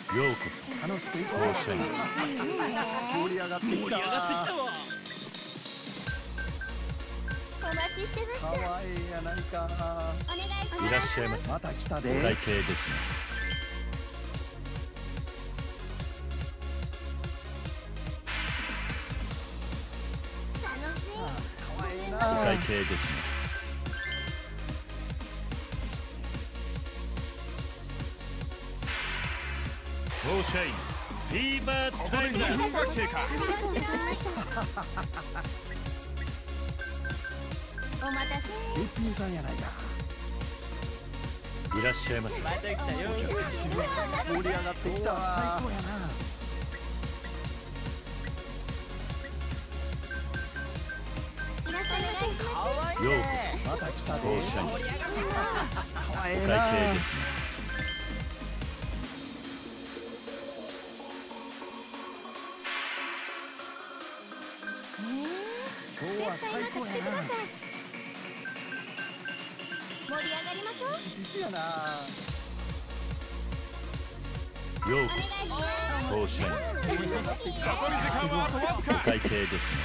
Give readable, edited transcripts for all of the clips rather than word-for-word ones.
ようこそ楽しくいこう。 当社員。 盛り上がってきたわ。 お待ちしてました。 かわいいやないか。 お願いします。 いらっしゃいませ。 また来たおで。 会計ですね。 楽しい。 かわいいおな。 会計ですね。当社員フィーバータイムだ。 ありがとうございました。お待たせ。 べっぴんさんやないか。 いらっしゃいませ。 また来たよ。 盛り上がってきたわ。最高やな。 いらっしゃいませ。 ようこまた来たで。 そ当社員。 かわいいおな。 会計ですね。 今日は最高やな。 盛り上がりましょう。 実やな。 ようこそ当社員。 盛り上がってきた。 残り時間はあとわずか。 お会計ですね。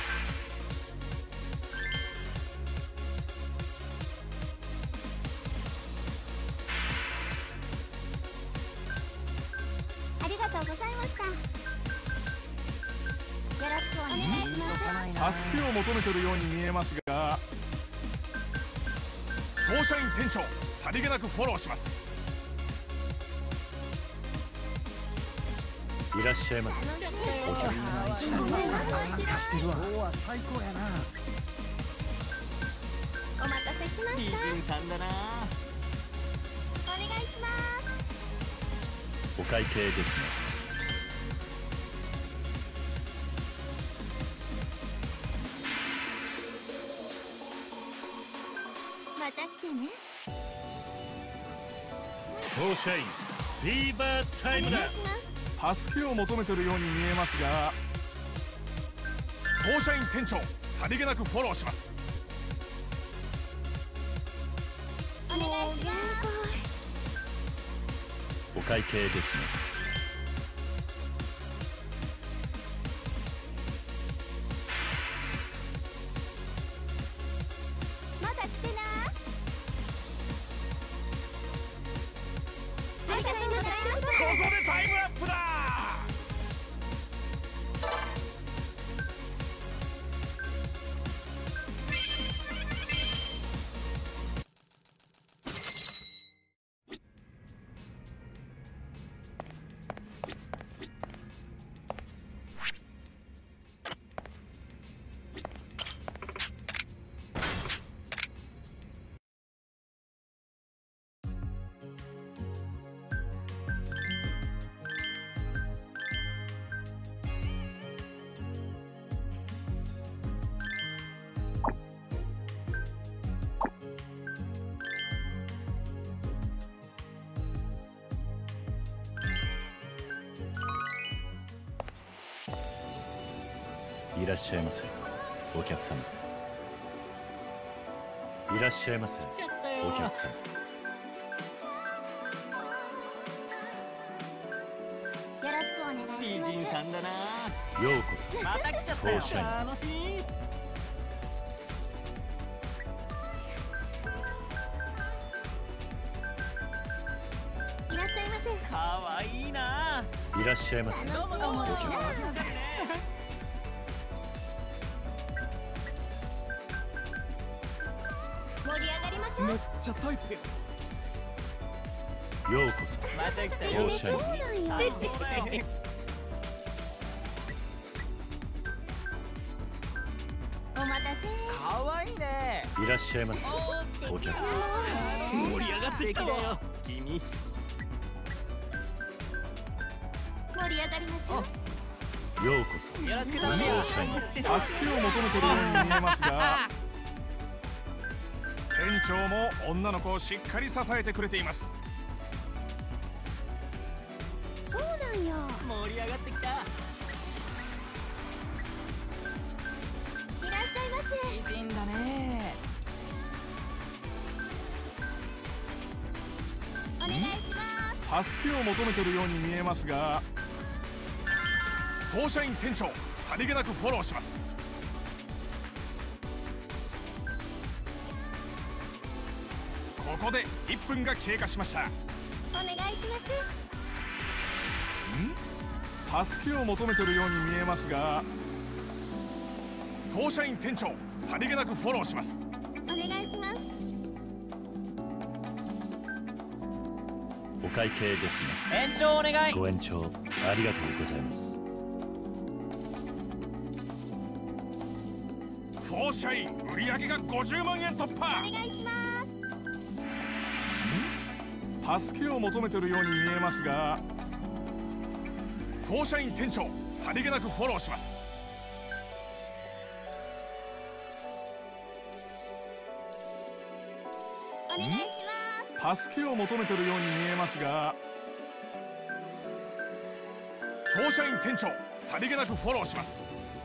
ありがとうございました。よろしくお願いします。 助けを求めてるように見えますが、当社員店長さりげなくフォローします。 いらっしゃいませ。お客様。 貸してるわ。今日は最高やな。 お待たせしました。 さんだな。 お願いします。 お会計ですね。 また来てね。 当社員フィーバータイムだ。 助けを求めてるように見えますが、当社員店長さりげなくフォローします。 お願いします。 お会計ですね。 まだ来てな。ありがとうございます。 ここでタイムアップだ。 いらっしゃいませ。お客様。いらっしゃいませ。お客様。 よろしくお願いします。 さんだな。 ようこそまた来ちゃったよ。 当社員。 楽しい。 いらっしゃいませ。 かわいいな。 いらっしゃいませ。 どうもお客様。 盛り上がりましょう。 めっちゃタイプや。 ようこそまた来たよ。 当社員。 そうなんや。 そうだよ。 お待たせ。 かわいいね。 いらっしゃいませ。お客様。 盛り上がってきたよ。君。 盛り上がりましょう。 ようこそよろしく当社員。 助けを求めてるように見えますが、店長も女の子をしっかり支えてくれています。 そうなんや。 盛り上がってきた。 いらっしゃいませ。 美人だね。 お願いします。 助けを求めてるように見えますが、当社員店長さりげなくフォローします。ここで1分が経過しました。 お願いします。 助けを求めてるように見えますが、当社員店長さりげなくフォローします。 お願いします。 お会計ですね。 延長お願い。 ご延長ありがとうございます。 当社員売上が50万円突お破。 願いします。 助けを求めてるように見えますが、当社員店長さりげなくフォローします。 お願いします。 助けを求めてるように見えますが、当社員店長さりげなくフォローします。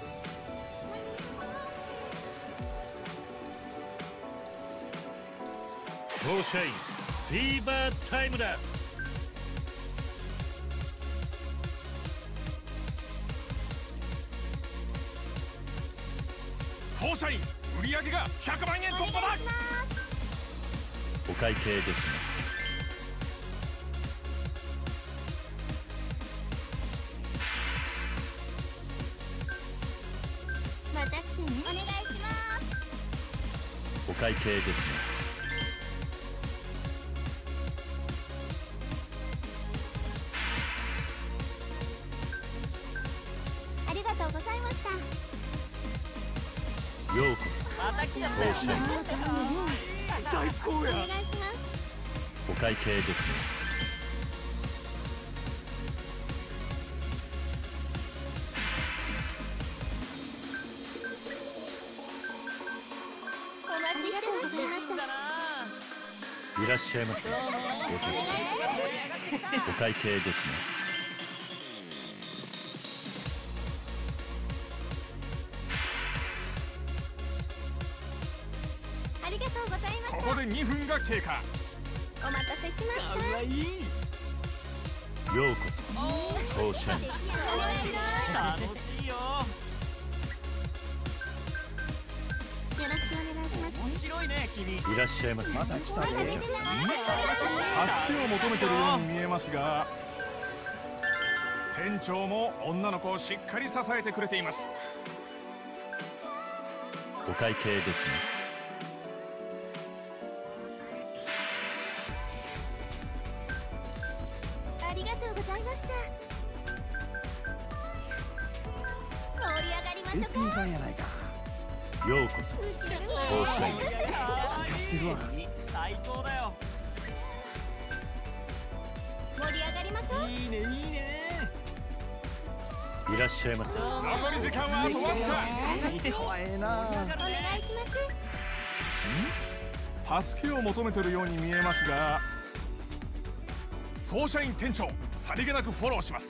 当社員フィーバータイムだ。 当社員売上が100万円突破だ。 お会計ですね。 また来てね。お願いします。 お会計ですね。 ありがとうございました。 ようこそ。 また来ちゃったよ。 当社員最高や。 お願いします。 お会計ですね。 お待ちしてました。 いらっしゃいませ。お客様。お会計ですね。 ありがとうございました。 ここで2分が経過。 お待たせしました。 かわいい。 ようこそ。当社員お願いしま楽しいよ。 す。よろしくお願いします。 面白いね君。 いらっしゃいませ。 また来たおで。 待たせしました。 助けを求めてるように見えますが、店長も女の子をしっかり支えてくれています。 お会計ですね。 ありがとうございました。盛り上がりましょう一品さんやないか。 ようこそ。 か。後ろに当社員かわいい。 してるわ。 最高だよ。 盛り上がりましょう。 いいねいいね。 いらっしゃいませ。 残り時間はあとわずか。 かわええな。 お願いします。 助けを求めてるように見えますが、当社員店長さりげなくフォローします。 よ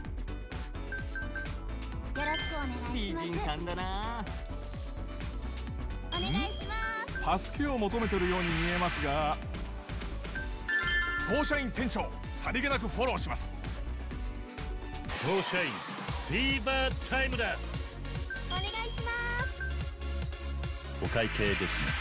ろしくお願いします。 美人さんだな。 お願いします。 助けを求めてるように見えますが、当社員店長さりげなくフォローします。 当社員フィーバータイムだ。 お願いします。 お会計ですね。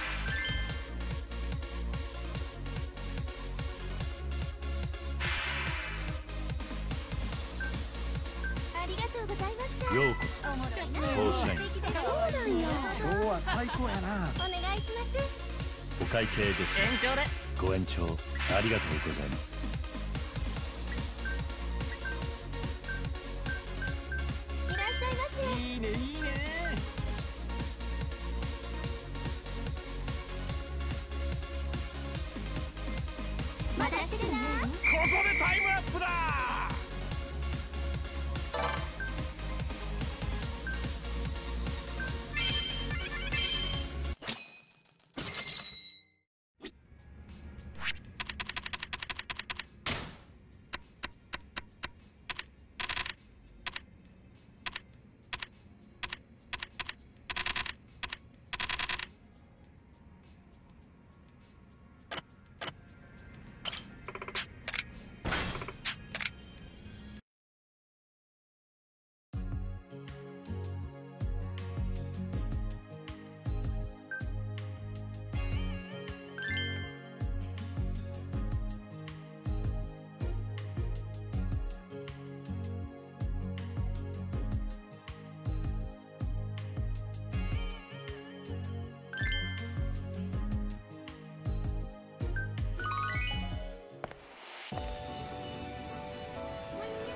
ありがとうございました。 ようこそ。 おもろいな。 当社員そうなんよ。 今日は最高やな。 お願いします。 お会計ですね。 延長で。 ご延長ありがとうございます。 いらっしゃいませ。 いいねいいね。 また来てな。 ここでタイムアップだ。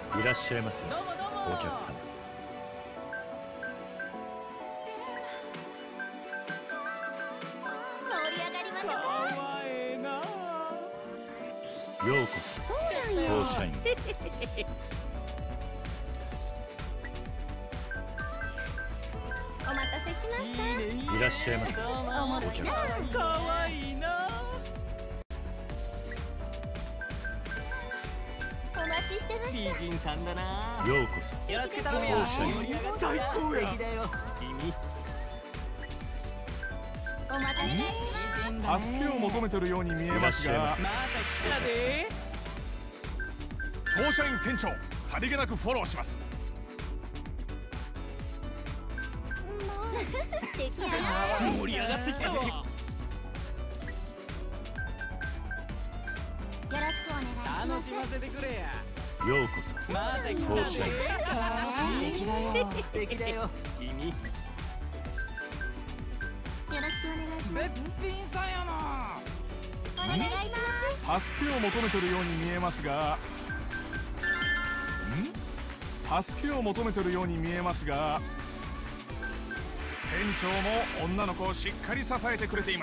いらっしゃいませどうもどうもお客様。 盛り上がりましょかわええなようこそそうなんよ当社員。 お待たせしました。 いいねいいねいらっしゃいませどうもおもろいな。 かわいいなお待ちしてま美した。 人さんだなようこそよろしく頼むよ当社員盛り上がってきた最高や素敵だよ君お待たせしま助けを求めてるように見えますが、 また来たで当社員店長さりげなくフォローします。 す。もう素敵やな。 盛り上がってきたわよろしくお願いし楽ます。 しませてくれやようこそまた来た当社員。 素敵だよ素敵だよ君よろしくお願いしますね。 品さんやなお願いします。 助けを求めてるように見えますが、助けを求めてるように見えますが、店長も女の子をしっかり支えてくれています。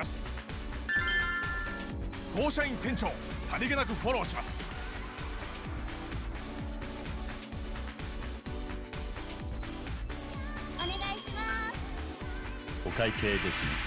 当社員店長さりげなくフォローします。 お願いします。 お会計ですね。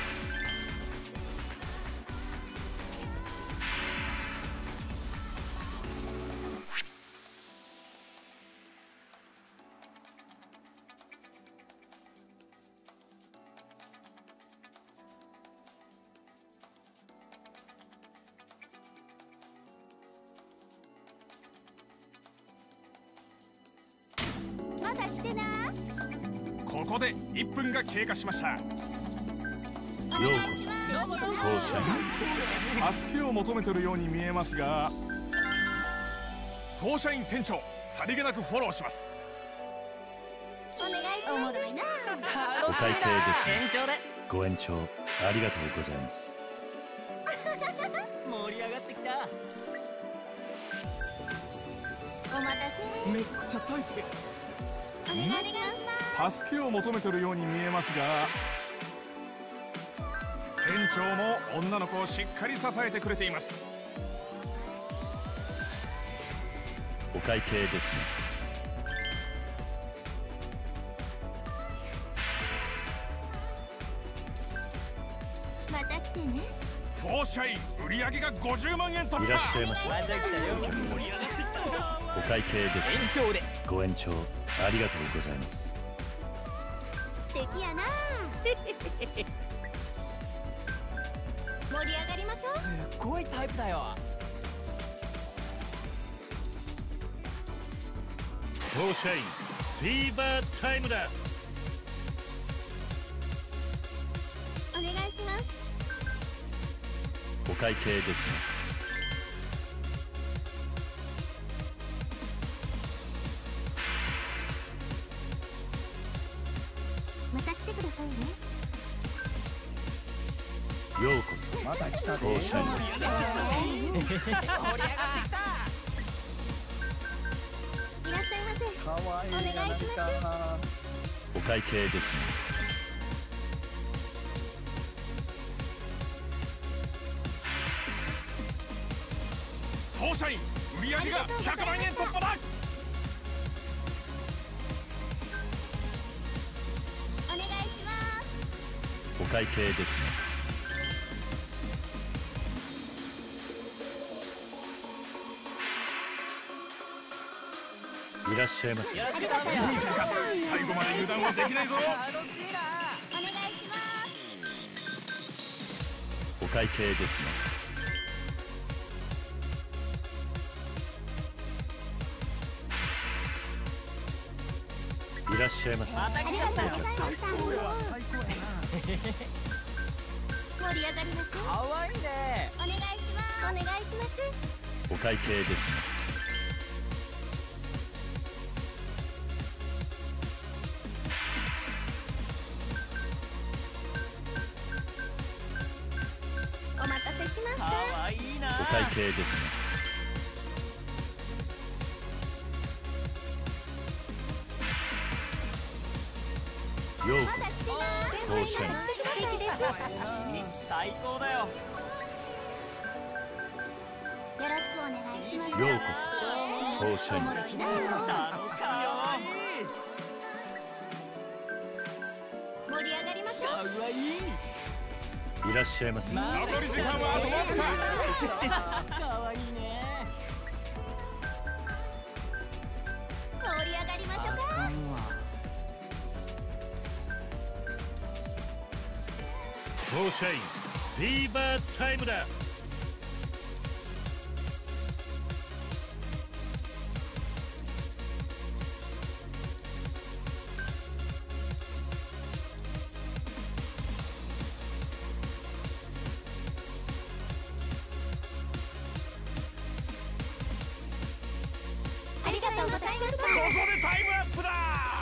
まだ来てな。 ここで1分が経過しました。 ようこそ当社員。 助けを求めてるように見えますが、当社員店長さりげなくフォローします。 お願いします。おもろいな。 お会計ですね。 延長でご延長ありがとうございます。 盛り上がってきたお待たせ。 めっちゃタイプお願いします。 助けを求めてるように見えますが、店長も女の子をしっかり支えてくれています。 お会計ですね。 また来てね。 当社員売上が50万円突いらっしゃ破。 いませまた来たよ盛り上がってきたわお会計ですね。 延長でご延長ありがとうございます。 素敵やな。盛り上がりましょう。 すっごいタイプだよ当社員フィーバータイムだ。 お願いします。 お会計ですね。 また来てくださいね。 ようこそまた来たで当社員。 盛り上がってきたいらっしゃいませ。 かわいいなお願いします何かお会計ですね。 当社員売上が100万円突破だ。 お願いします。 お会計ですね。いらっしゃいませ。 よろしく頼むよ最後まで油断はできないぞ。 楽しいなお願いします。 お会計ですね。いらっしゃいませ。 また来ちゃったよありがとうございました。 最高やな。 盛り上がりましょう。 かわいいねお願いします。お願いします。 お会計ですね。 お待たせしましかた。 わいいなお会計ですね。 ようこそ当社員最高だよ。 よろしくお願いします。 ようこそ当社員楽しいよ。 盛り上がりましょう。 かわいい。 いらっしゃいませ。 残り時間はあとわずか。 かわいいね。 盛り上がりましょうか。 当社員フィーバータイムだ。 ありがとうございました。 ここでタイムアップだ。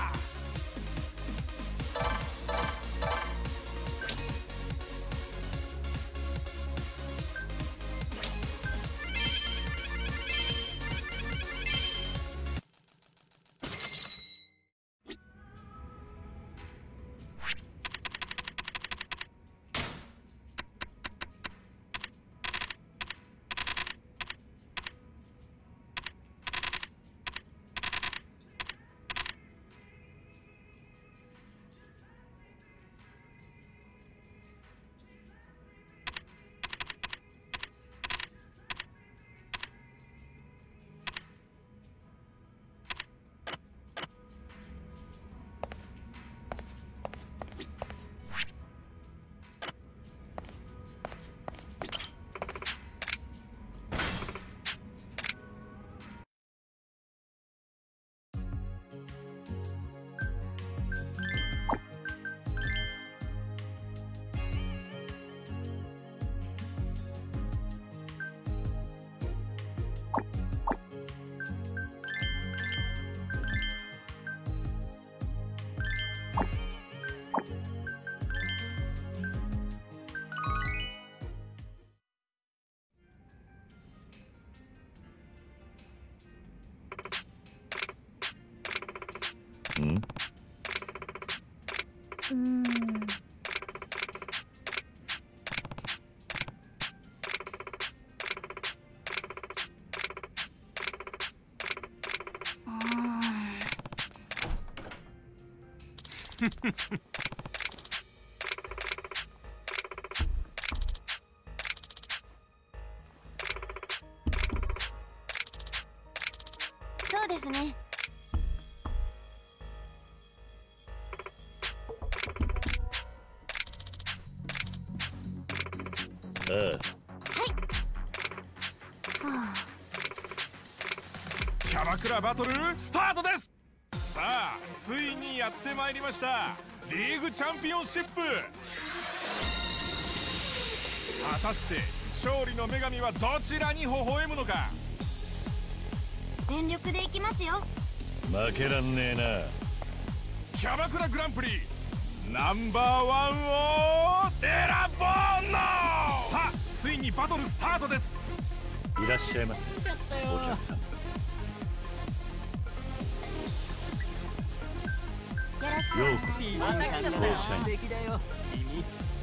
そうですね。 ああ、 キャバクラバトルスタートです。さあついにやってまいりましたリーグチャンピオンシップ。果たして勝利の女神はどちらに微笑むのか。 全力でいきますよ。 負けらんねえな。 キャバクラグランプリナンバーワンを選ぼうの。さあついにバトルスタートです。 いらっしゃいませお客さん。ようこそまた来ちゃったよ。 当社員素敵だよ君。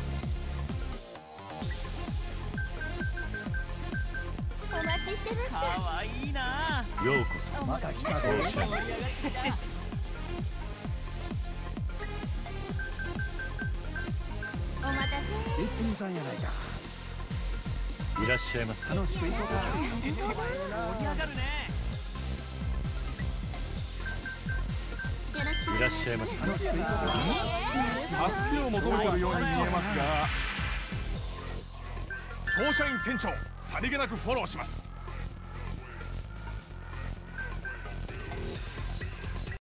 お待ちしてましかわいいな。 ようこそまた来た当ぞ。 社員。 盛り上がりだ。 た。お待たせ。 一品さんやないか。 いらっしゃいませ楽しくいこうか。 盛り上がるね。 よろしく。 いらっしゃいませ。 楽しくいこうか。 助けを求めているように見えますが当社員店長さりげなくフォローします。